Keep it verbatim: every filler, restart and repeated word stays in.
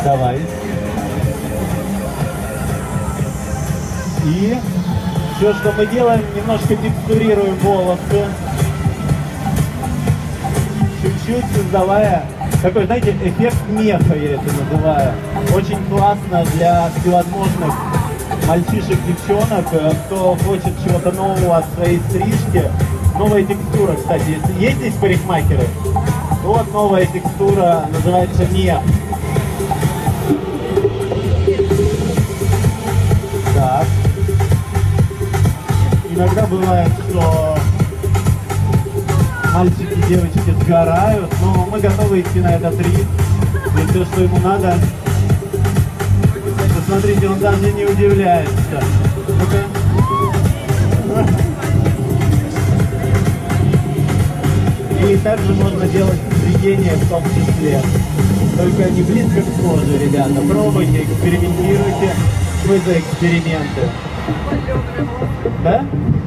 Давай. И все, что мы делаем, немножко текстурируем волосы. Чуть-чуть создавая такой, знаете, эффект меха, я это называю. Очень классно для всевозможных мальчишек, девчонок, кто хочет чего-то нового от своей стрижки. Новая текстура, кстати. Есть здесь парикмахеры? Вот новая текстура, называется мех. Так. Иногда бывает, что мальчики и девочки сгорают, но мы готовы идти на этот риск. И все, что ему надо. Посмотрите, он даже не удивляется. Ну-ка. И также можно делать сведение в том числе. Только не близко к коже, ребята. Пробуйте, экспериментируйте. Мы за эксперименты. Да?